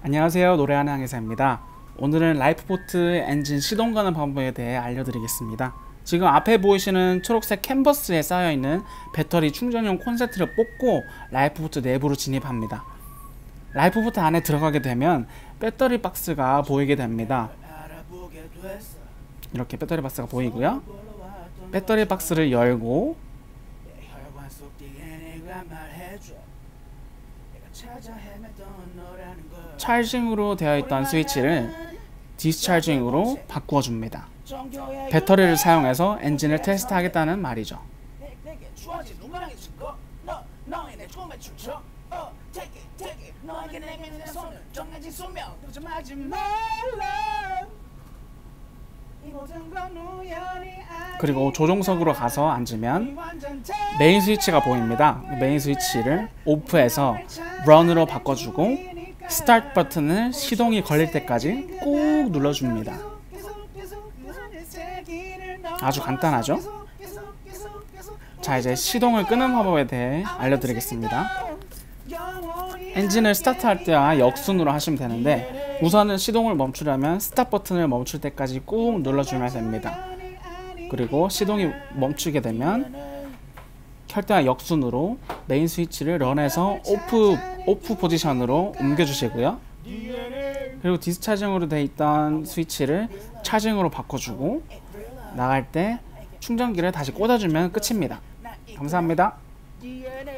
안녕하세요. 노래하는 항해사입니다. 오늘은 라이프보트 엔진 시동 거는 방법에 대해 알려드리겠습니다. 지금 앞에 보이시는 초록색 캔버스에 쌓여있는 배터리 충전용 콘센트를 뽑고 라이프보트 내부로 진입합니다. 라이프보트 안에 들어가게 되면 배터리 박스가 보이게 됩니다. 이렇게 배터리 박스가 보이고요. 배터리 박스를 열고 찰징으로 되어 있던 스위치를 디스찰징으로 바꾸어 줍니다. 배터리를 사용해서 엔진을 테스트하겠다는 말이죠. 그리고 조종석으로 가서 앉으면 메인 스위치가 보입니다. 메인 스위치를 오프해서 런으로 바꿔주고 스타트 버튼을 시동이 걸릴 때까지 꾹 눌러줍니다. 아주 간단하죠? 자, 이제 시동을 끄는 방법에 대해 알려드리겠습니다. 엔진을 스타트할 때와 역순으로 하시면 되는데, 우선은 시동을 멈추려면 스탑 버튼을 멈출 때까지 꾹 눌러주면 됩니다. 그리고 시동이 멈추게 되면 켤 때와 역순으로 메인 스위치를 런에서 오프 포지션으로 옮겨주시고요. 그리고 디스차징으로 되어 있던 스위치를 차징으로 바꿔주고 나갈 때 충전기를 다시 꽂아주면 끝입니다. 감사합니다.